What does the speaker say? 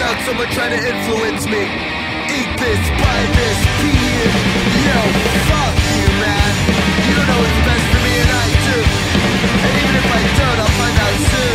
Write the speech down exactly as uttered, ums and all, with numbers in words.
without someone trying to influence me. Eat this, buy this, pee it. Yo, fuck you, man. You don't know what's best for me and I do. And even if I don't, I'll find out soon.